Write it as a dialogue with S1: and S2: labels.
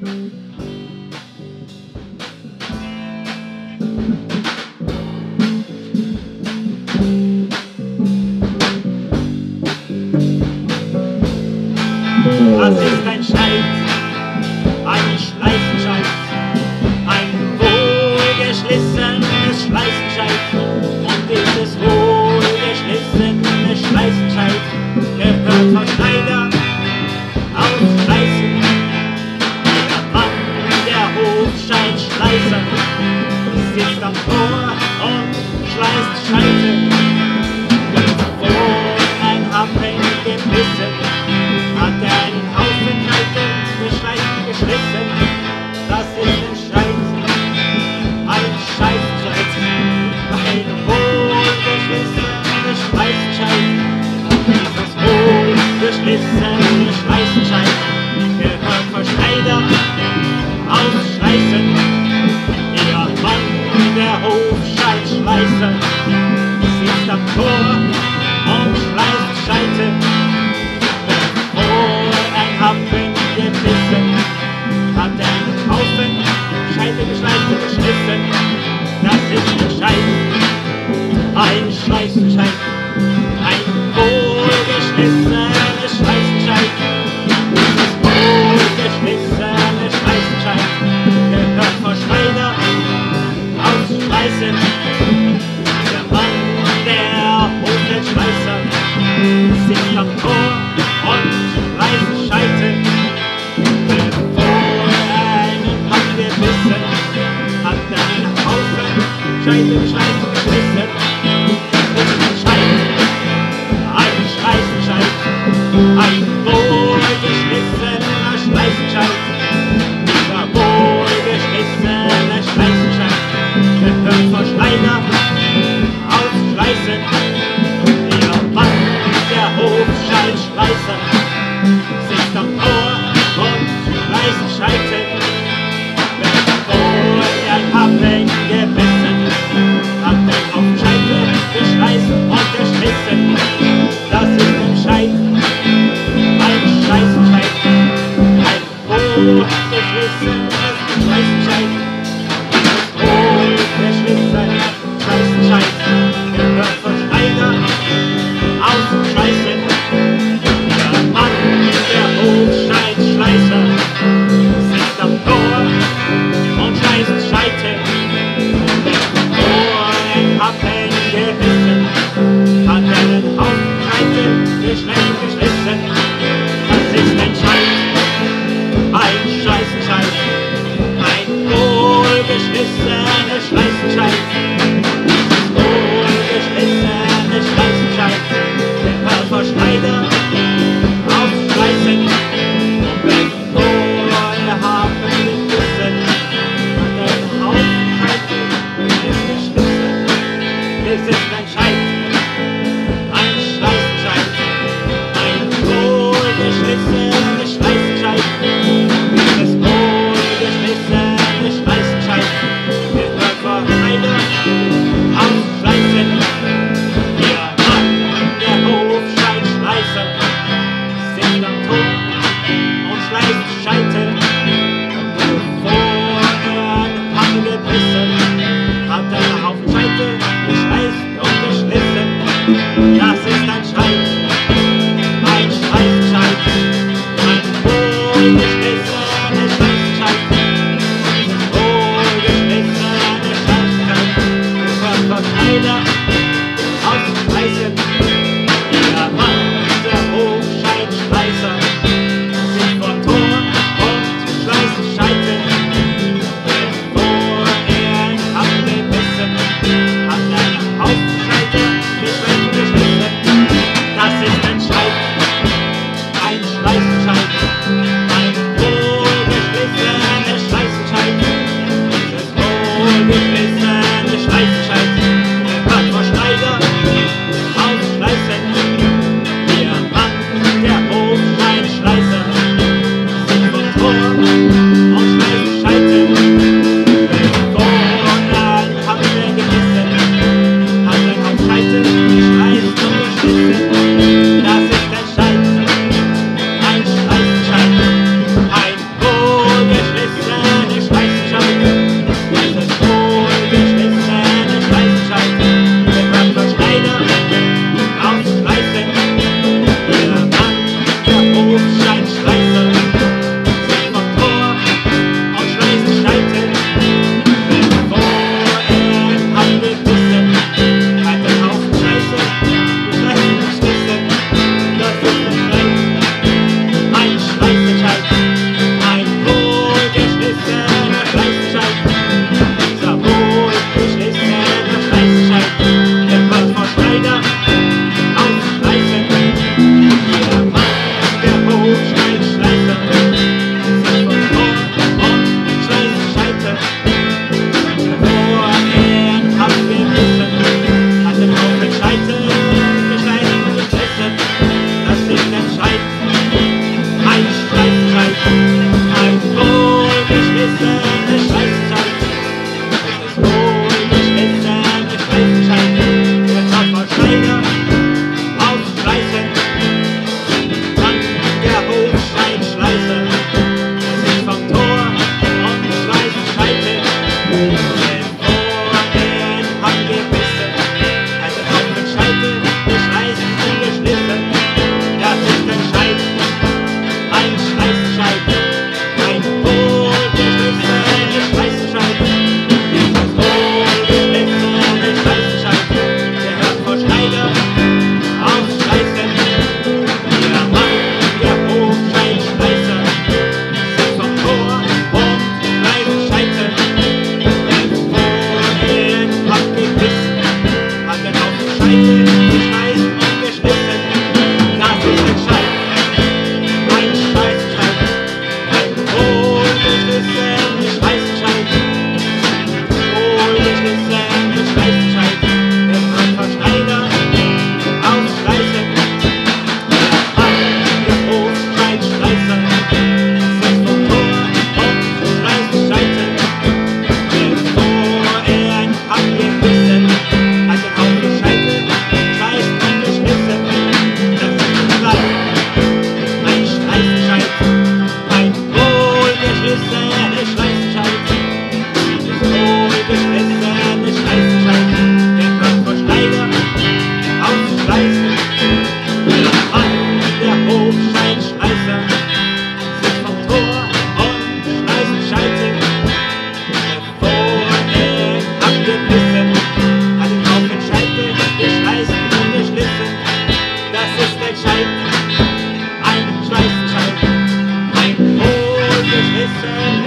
S1: Was ist ein Scheit? Ein Schleifenscheit, ein wohlgeschlissenes Schleißenscheit. Und dieses wohlgeschlissene Schleißenscheit gehört vom Schneider aus Schleißen. Der Mann, der Hofscheitschleißer, sitzt am Tor und schleißt Scheite. Vor ein Happen gebissen, hat er einen Haufen Scheite geschlissen. Das ist ein Scheit, ein Scheißenscheit, ein wohlgeschlissenes Schleißenscheit. Dieses wohlgeschlissene Schleißenscheit gehört vom Schneider aus Schleißen. Der Mann, der Hofscheitschleißer, sitzt am Tor und schleißt Scheite. Happen gebissen, hat einen Haufen Scheite geschlissen. Das ist ein Scheit, ein Schleißenscheit, ein wohlgeschlissenes Schleißenscheit. Dieses wohlgeschlissene Schleißenscheit gehört vom Schneider aus Schleißen. Der Mann, der Hofscheitschleißer, sitzt am Tor und schleißt Scheite. Bevor einen Mann gebissen, hat einen Haufen Scheite geschlissen. Das ist ein Scheit, ein Schleißenscheit, ein wohlgeschlissener Schleißenscheit. Dieser wohlgeschlissene Schleißenscheit gehört vom Schneider aus Schleißen. Der Mann, der Hofscheitschleißer, sitzt am Tor und schleißt Scheite. Bevor er ein Happen gebissen, hat er auf Scheite geschleißt und geschlissen. Das ist ein Scheit, ein Schleißenscheit, ein wohlgeschlissenes Schleißenscheit. Dieses wohlgeschlissene Schleißenscheit gehört vom Schneider aus Schleißen. Der Mann, der Hofscheitschleißer, sitzt am Tor und schleißt Scheite. Bevor ein Happen gebissen, hat er einen Haufen Scheite geschlissen. Das ist ein Scheit, ein Scheiß. Wissen